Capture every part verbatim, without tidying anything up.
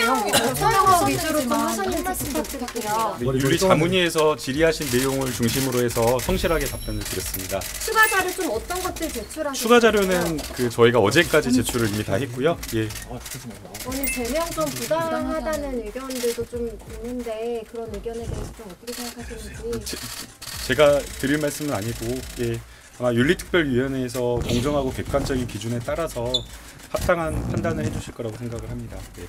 내용 위주로 설명 위주로 좀 하셨는지 부탁드릴게요. 윤리 자문위에서 질의하신 내용을 중심으로 해서 성실하게 답변을 드렸습니다. 추가 자료 좀 어떤 것들 제출하셨어요? 추가 자료는 그 저희가 어제까지 제출을 이미 다 했고요. 예. 오늘 제명 좀 부당하다는 의견들도 좀 있는데 그런 의견에 대해서 좀 어떻게 생각하시는지. 제, 제가 드릴 말씀은 아니고 예. 아마 윤리특별위원회에서 공정하고 객관적인 기준에 따라서 합당한 판단을 해주실 거라고 생각을 합니다. 예.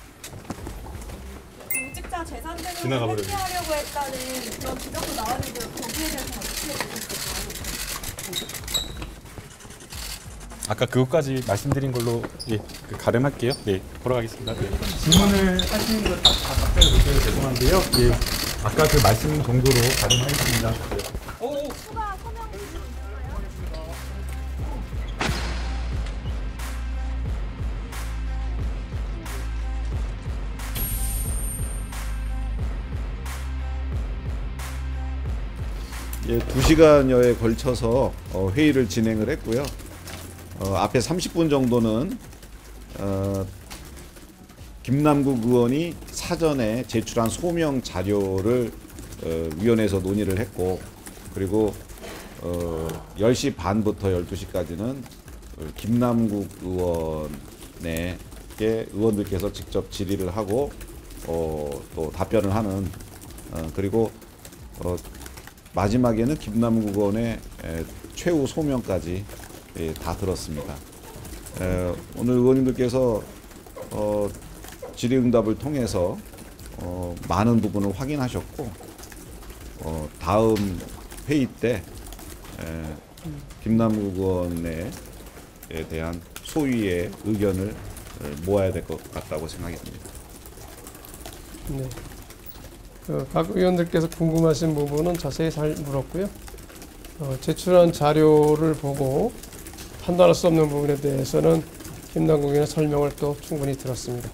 공직자 재산 등을 회피하려고 했다는 그런 지적도 나왔는데 거기에 대해서 어떻게 보셨어요? 아까 그것까지 말씀드린 걸로 예, 그 가름할게요. 네, 돌아가겠습니다. 네. 질문을 하시는 거 다 답변을 못 드려서 죄송한데요. 예, 아까 그 말씀 정도로 가름하겠습니다. 네. 오, 추가 서명 예, 두 시간여에 걸쳐서 어, 회의를 진행을 했고요. 어, 앞에 삼십 분 정도는 어, 김남국 의원이 사전에 제출한 소명 자료를 어, 위원회에서 논의를 했고, 그리고 어, 열 시 반부터 열두 시까지는 김남국 의원에게 의원들께서 직접 질의를 하고 어, 또 답변을 하는 어, 그리고 어, 마지막에는 김남국 의원의 에, 최후 소명까지 예, 다 들었습니다. 에, 오늘 의원님들께서 어, 질의응답을 통해서 어, 많은 부분을 확인하셨고 어, 다음 회의 때 에, 김남국 의원에 대한 소위의 의견을 모아야 될 것 같다고 생각이 듭니다. 네. 그 각 의원들께서 궁금하신 부분은 자세히 잘 물었고요. 어, 제출한 자료를 보고 판단할 수 없는 부분에 대해서는 김남국 의원의 설명을 또 충분히 들었습니다.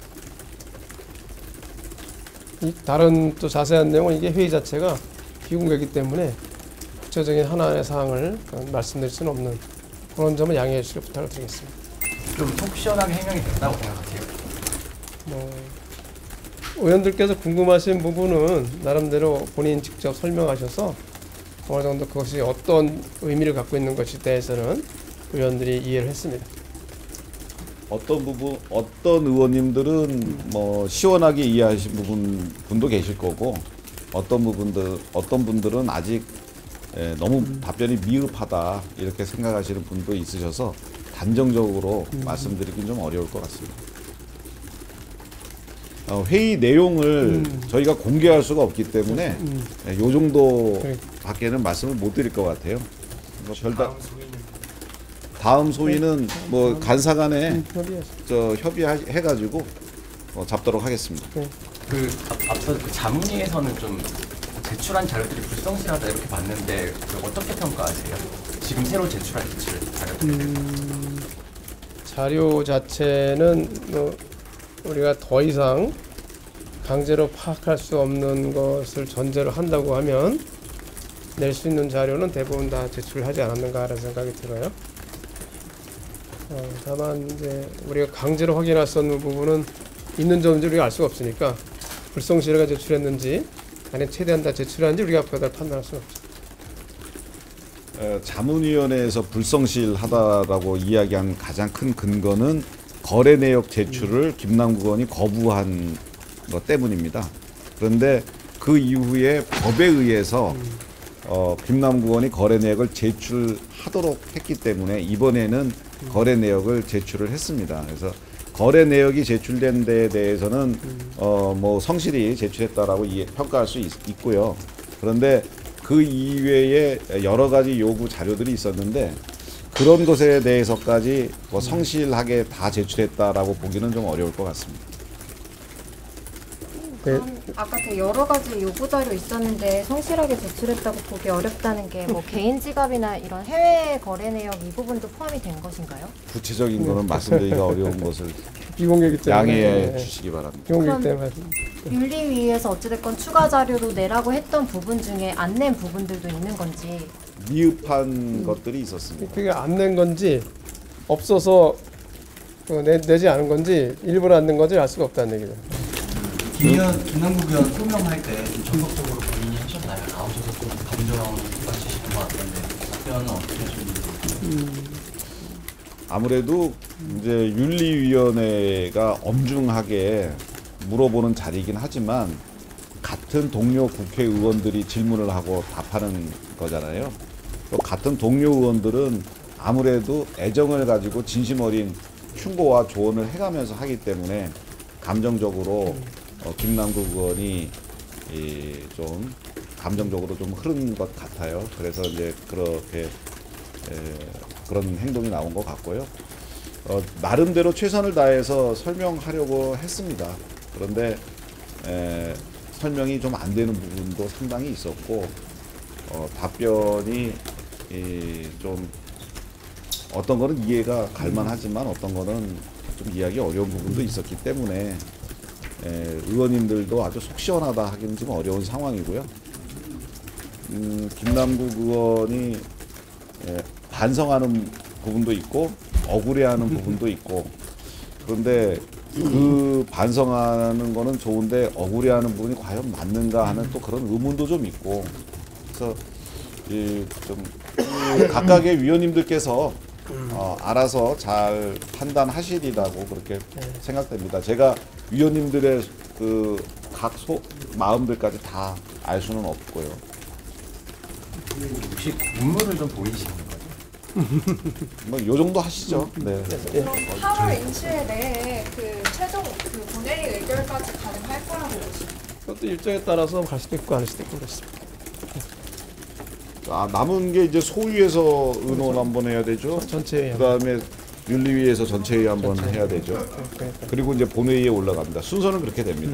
이 다른 또 자세한 내용은 이게 회의 자체가 비공개이기 때문에 구체적인 하나의 사항을 말씀드릴 수는 없는 그런 점을 양해해 주시길 부탁을 드리겠습니다. 좀 속 시원하게 해명이 됐다고 생각하세요? 뭐, 의원들께서 궁금하신 부분은 나름대로 본인 직접 설명하셔서 어느 정도 그것이 어떤 의미를 갖고 있는 것에 대해서는 의원들이 이해를 했습니다. 어떤 부분, 어떤 의원님들은 뭐 시원하게 이해하신 부분 분도 계실 거고, 어떤 부분들, 어떤 분들은 아직 예, 너무 음. 답변이 미흡하다 이렇게 생각하시는 분도 있으셔서 단정적으로 음. 말씀드리긴 좀 어려울 것 같습니다. 어, 회의 내용을 음. 저희가 공개할 수가 없기 때문에 음. 예, 요 정도 그래. 밖에는 말씀을 못 드릴 것 같아요. 뭐 별다 다음 소위는 네. 뭐 간사간에 음, 저 협의해가지고 어, 잡도록 하겠습니다. 네. 그 앞, 앞서 그 자문위에서는 좀 제출한 자료들이 불성실하다 이렇게 봤는데 어떻게 평가하세요? 지금 새로 제출한 제출 자료들. 음, 자료 자체는 뭐 우리가 더 이상 강제로 파악할 수 없는 것을 전제로 한다고 하면 낼 수 있는 자료는 대부분 다 제출하지 않았는가라는 생각이 들어요. 어, 다만 이제 우리가 강제로 확인할 수 없는 부분은 있는 점인지 우리가 알 수가 없으니까 불성실하게 제출했는지 아니면 최대한 다 제출했는지 우리가 앞으로 판단할 수는 없죠. 어, 자문위원회에서 불성실하다라고 이야기한 가장 큰 근거는 거래 내역 제출을 음. 김남국 의원이 거부한 것 때문입니다. 그런데 그 이후에 법에 의해서 음. 어, 김남국 의원이 거래 내역을 제출하도록 했기 때문에 이번에는 음. 거래 내역을 제출을 했습니다. 그래서 거래 내역이 제출된 데에 대해서는 음. 어, 뭐 성실히 제출했다라고 이해, 평가할 수 있, 있고요. 그런데 그 이외에 여러 가지 요구 자료들이 있었는데 그런 것에 대해서까지 뭐 성실하게 다 제출했다라고 보기는 좀 어려울 것 같습니다. 그럼 아까 그 여러 가지 요구 자료 있었는데 성실하게 제출했다고 보기 어렵다는 게 뭐 개인 지갑이나 이런 해외 거래 내역 이 부분도 포함이 된 것인가요? 구체적인 거는 말씀드리기가 어려운 것을 비공개이기 때문에 양해해 주시기 바랍니다. 비공개이기 때문에 윤리위에서 어찌됐건 추가 자료로 내라고 했던 부분 중에 안 낸 부분들도 있는 건지 미흡한 음. 것들이 있었습니다. 그게 안 낸 건지 없어서 내, 내지 않은 건지 일부러 안 낸 건지 알 수가 없다는 얘기죠. 김의원, 김남국 의원 소명할 때 좀 적극적으로 본인이 하셨나요? 나오셔서 좀 감정 받치시는 것 같던데 답변은 어떻게 하셨는지. 음, 아무래도 이제 윤리위원회가 엄중하게 물어보는 자리이긴 하지만 같은 동료 국회의원들이 질문을 하고 답하는 거잖아요. 또 같은 동료 의원들은 아무래도 애정을 가지고 진심 어린 충고와 조언을 해가면서 하기 때문에 감정적으로 어, 김남국 의원이 이, 좀 감정적으로 좀 흐른 것 같아요. 그래서 이제 그렇게 에, 그런 행동이 나온 것 같고요. 어, 나름대로 최선을 다해서 설명하려고 했습니다. 그런데 에, 설명이 좀 안 되는 부분도 상당히 있었고 어, 답변이 이, 좀 어떤 거는 이해가 갈만하지만 어떤 거는 좀 이해하기 어려운 부분도 있었기 때문에 에, 의원님들도 아주 속 시원하다 하기는 좀 어려운 상황이고요. 음, 김남국 의원이 에, 반성하는 부분도 있고 억울해하는 부분도 있고 그런데 그 반성하는 거는 좋은데 억울해하는 부분이 과연 맞는가 하는 또 그런 의문도 좀 있고 그래서 이 좀 각각의 위원님들께서 어, 알아서 잘 판단하시리라고 그렇게 생각됩니다. 제가 위원님들의 그 각 소 마음들까지 다 알 수는 없고요. 혹시 국물을 좀 보이시는 거죠? 뭐 요 정도 하시죠. 네. 그럼 팔월 인수에 대해 그 최종 그 본회의 의결까지 가능할 거라고 보시나요? 그것도 일정에 따라서 갈 수도 있고 아닐 수도 있고 그렇습니다. 아, 남은 게 이제 소위에서 의논 한번 해야 되죠. 전체회의 그다음에 윤리위에서 전체회의 한번 해야 되죠. 그러니까 그리고 이제 본회의에 올라갑니다. 순서는 그렇게 됩니다.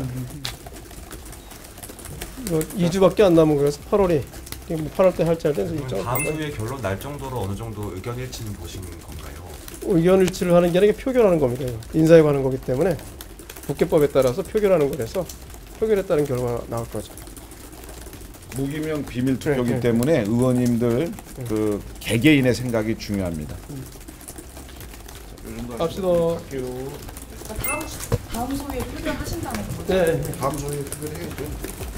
뭐 이 주밖에 안 남은 거라서 팔월이 뭐 팔월 때 할지 할때 일정 다음 주에 결론 날 정도로 어느 정도 의견 일치는 보신 건가요? 의견 일치를 하는 게 아니라 표결하는 겁니다. 인사에 관한 거기 때문에 국회법에 따라서 표결하는 거라서 표결에 따른 결과가 나올 거죠. 무기명 비밀 투표이기 네, 네. 때문에 의원님들 그 개개인의 생각이 중요합니다. 갑시다. 다음 다음 소위에 표결하신다는 거죠? 네. 다음 소위 투표해야죠.